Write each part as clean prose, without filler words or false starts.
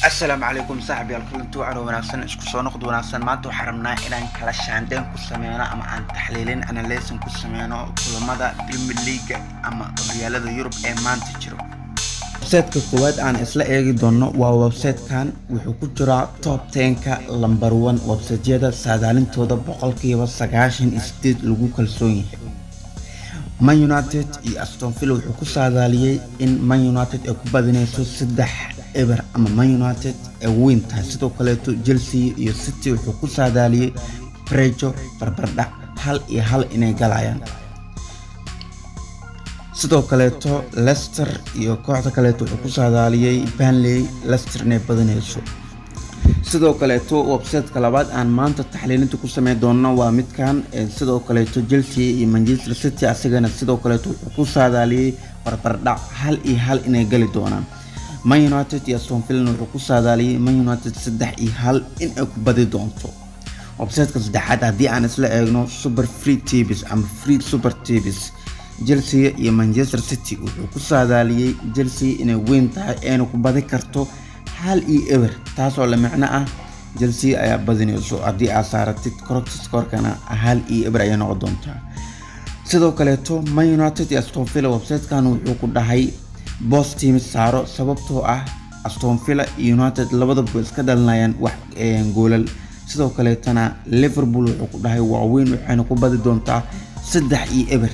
السلام عليكم صاحبي الكلنتو عرو وناسن اسكو سو نقد وناسن maanta waxaan rabnaa inaan kala shaandeen ku sameeyno ama aan taxliilin analysis ku sameeyno kulamada Premier League ama horyaalada Yurub ee maanta jiro. website-ka koowaad aan isla eegi doono waa website-kan wuxuu ku jiraa top 10ka number 1 website-yada saadaalintooda 98% lagu kalsoon yahay. Man United iyo Aston Villa wuxuu ku saadaaliyay in Man United ay ku badinayso 3 ever ama Man United ee weyn tahay. sidoo kale Chelsea iyo City wuxuu ku saadaaliyay Prejo barbardhac 1-1 inay galayaan. sidoo kale Leicester iyo kooxda kale wuxuu ku saadaaliyay Burnley Leicester inay badinayso. sidoo kale website-ka labaad aan maanta taxliilinta ku sameyn doono waa midkan. sidoo kale Chelsea iyo Manchester City asagana sidoo kale wuxuu ku saadaaliyay barbardhac 1-1 inay gali doonaan. Man United iyo Aston Villa wuxuu ku saadaaliyay Man United 3-1 in ay ku badi doonto. website-ka saddexaad haddii aan isla eegno Super Free TVs ama Free Super TVs, Chelsea iyo Manchester City wuxuu ku saadaaliyay Chelsea inay weyn tahay ee ku badi karto 1-1 taasoo la macno ah Chelsea ayaa badinayso haddii aad saaratid correct score-kana 1-1 ay noqon doontaa. sidoo kale Man United iyo Aston Villa website-kan wuxuu ku dhahay boss team saaro sababtoo ah Aston Villa iyo United labadaba iska dhalinayaan wax goolal. sidoo kale Liverpool wuxuu ku dhahay waa weyn waxayna ku badi doontaa 3-1.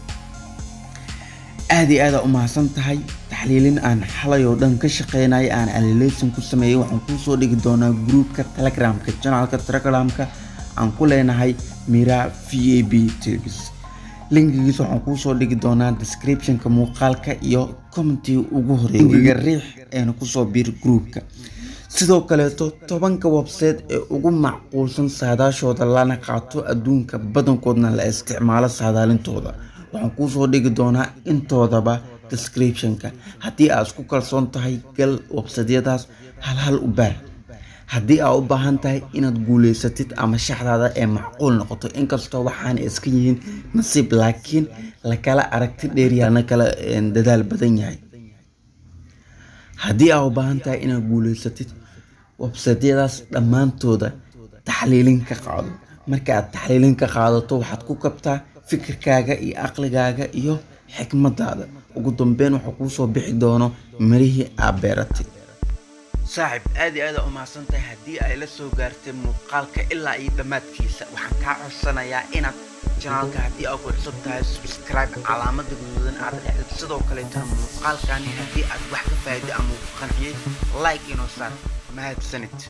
aad u mahadsan tahay taxliilin aan xalay oo dhan ka shaqeynay aan analysis ku sameeyay. waxaan ku soo dhigi doonaa groupka Telegram-ka channelka Telegram-ka aan ku leenahay Mira VAB Tips. linkigiisa waxaan ku soo dhigi doonaa description-ka muuqaalka iyo comment-iga ugu horeeya riix ee ku soo biir groupka. sidoo kale 10ka website ee ugu macquulsan saadaashooda lana qaato adduunka badankoodna la isticmaalo saadaalintooda waxaan ku soo dhigi doonaa intoodaba description-ka. haddii aad isku kalsoon tahay gal website-yadaas hal u baar. haddii aad u baahan tahay inaad guuleysatid ama shaxdaada ee macquul noqoto inkastoo waxaan iska yihiin nasiib laakiin la kala aragti dheeriyana kala dadaal badan yahay. haddii aad u baahan tahay inaad guuleysatid website-yadaas dhammaantooda taxliilin ka qaado. marka aad taxliilin ka qaadato waxaad ku kabtaa fikirkaaga iyo aqligaaga iyo xikmadaada. ugu dambeyn waxa ku soo bixi doono marihii aad beeratay. saaxib aad u mahadsan tahay haddii ay la soo gaartay muuqaalka ilaa iyo dhammaadkiisa. waxaan kaa codsanayaa inaad channelka haddii aad ku cusub tahay subscribe calaamada guduudan aad dhexdid. sidoo kale muuqaalkani haddii aad wax ka faa'iido ama ku qanciyay like inoo saar. mahadsanid.